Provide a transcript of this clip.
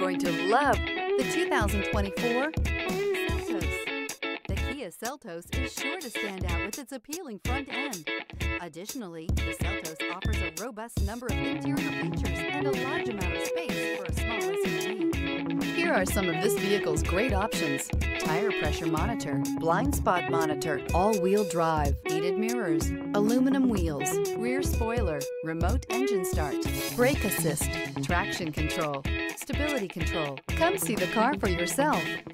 going to love the 2024 Seltos. The Kia Seltos is sure to stand out with its appealing front end. Additionally, the Seltos offers a robust number of interior features and a large amount of space for a small SUV. Here are some of this vehicle's great options: tire pressure monitor, blind spot monitor, all-wheel drive, heated mirrors, aluminum wheels, rear spoiler, remote engine start, brake assist, traction control, stability control. Come see the car for yourself.